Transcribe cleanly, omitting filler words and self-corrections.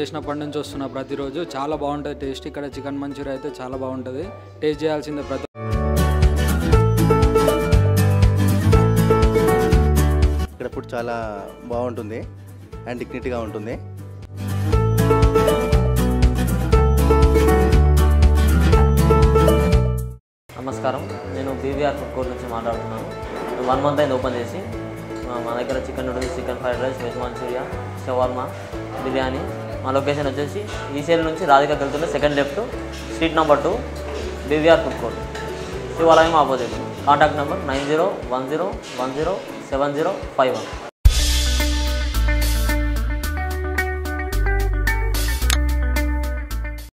చేసినప్పటి నుంచి వస్తున్నా ప్రతిరోజు. చాలా బాగుంటుంది టేస్ట్. ఇక్కడ చికెన్ మంచూరియా అయితే చాలా బాగుంటుంది. టేస్ట్ చేయాల్సిందే ప్రతి. ఇక్కడ ఫుడ్ చాలా బాగుంటుంది అండ్ డిగ్నిటీగా ఉంటుంది. నమస్కారం, నేను BVR Food Court నుంచి మాట్లాడుతున్నాను. 1 month అయింది ఓపెన్ చేసి. మా దగ్గర chicken noodles, chicken fried rice, veg Manchuria, shawarma, biryani. మా లొకేషన్ వచ్చేసి ఈసీఎల్ నుంచి రాధికాకి వెళ్తుంటే second left, street number 2, BVR Food Court, Shivalayam opposite. Contact number 9010107051.